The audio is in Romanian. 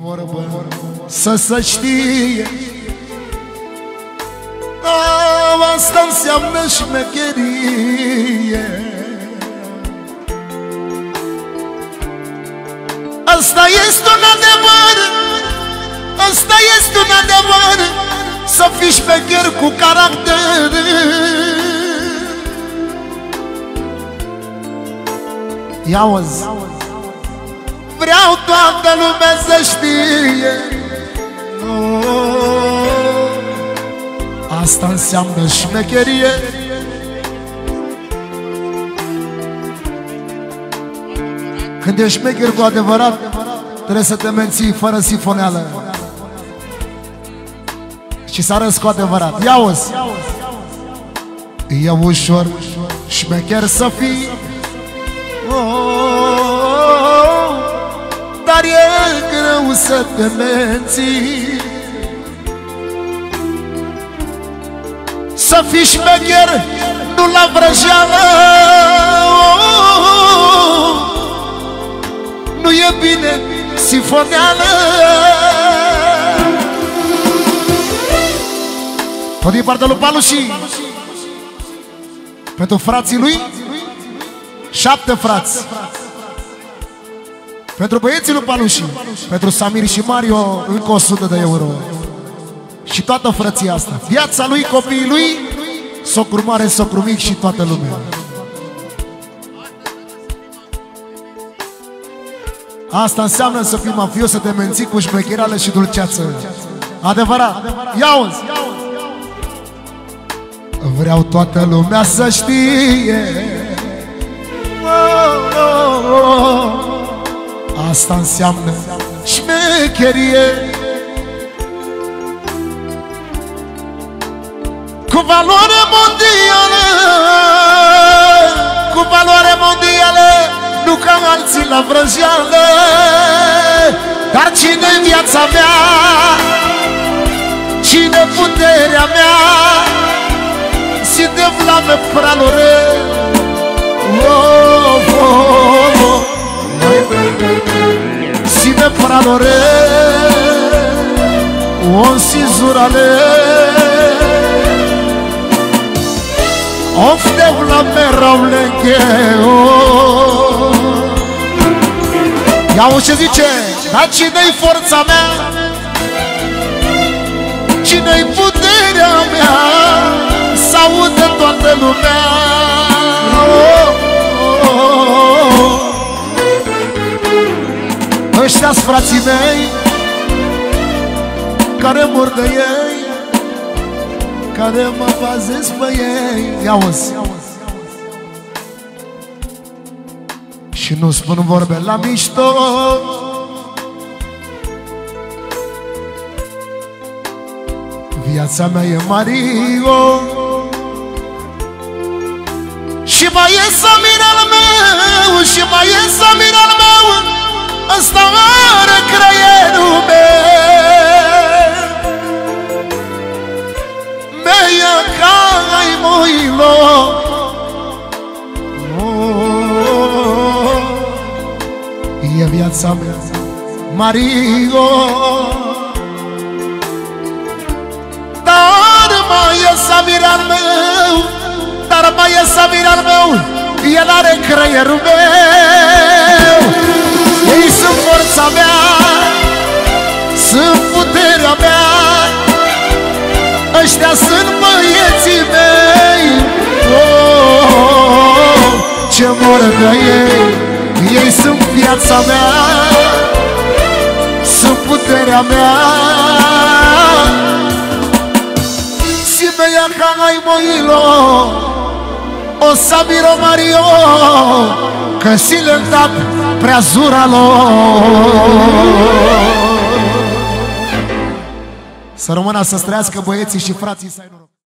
vorbă să știe, asta înseamnă șmecherie. Asta este un adevăr, asta este un adevăr, să fii șmecher cu caracter. Ia-o-zi, vreau toată lumea să știe, asta înseamnă șmecherie. Când ești șmecher cu adevărat, trebuie să te menții fără sifoneală și să arăți cu adevărat. Ia-o-zi, e ușor șmecher să fii, dar e greu să te menții. Să fii șmecher, nu la vrăjeală, nu e bine sifoneală. Tot din partea lui Paluși, pentru frații lui, 7 frați. Pentru băieții lui Paluși, pentru Samir și Mario, încă 100 de euro. Și toată frăția asta, viața lui, copiii lui, socru mare, socru mic și toată lumea. Asta înseamnă să fii mafios, să te menții cu șmecherală și dulceață. Adevărat. Ia-o-zi, vreau toată lumea să știe, asta înseamnă șmecherie. Cu valoare mondială, cu valoare mondială, nu ca alții la vrăjeală. Dar cine-i viața mea, cine puterea mea, si de vlame pralore. Si de pralore, on si zurale, of de vlame raulenghe. Ia-o ce zice, dar cine-i forța mea, cine-i puterea mea, s-audă toată lumea. Ăștia-s frații mei, care mor de ei, care mă bazez pe ei. Ia-o-zi, și nu spun vorbe la mișto, viața mea e Mario și mai e Samir al meu, și mai e Samir al meu, ăsta are creierul meu. Meia ca ai moilo, e viața mea Mario. Dar mai e Samir al meu, dar mai e Samir al meu, el are creierul meu. Ei sunt forța mea, sunt puterea mea, ăștia sunt băieții mei. Ce mor de ei, ei sunt viața mea, sunt puterea mea. Si meia ca ai moilo, o Samiro Mario, că si le-am dat prea zura lor. Să rămână, să străiască băieții și frații, să ai noroc.